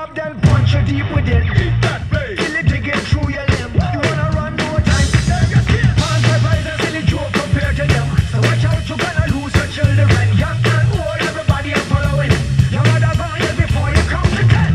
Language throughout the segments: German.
up, then punch you deep with it. Eat that bass. Till it dig it through your limb. You wanna run no time. Pants my rise and silly joke compared to them. So watch out, you're gonna lose your children. Young and old, everybody are following. Your mother gone here before you count to 10.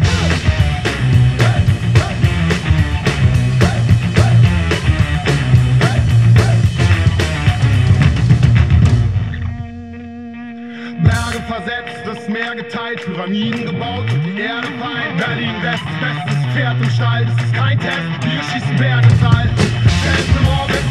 Berge versetzt, das Meer geteilt, Pyramiden gebaut und die Erde fein. Berlin West, bestes Pferd im Stall, das ist kein Test, wir schießen Berge Zeit. Selbst im Orbit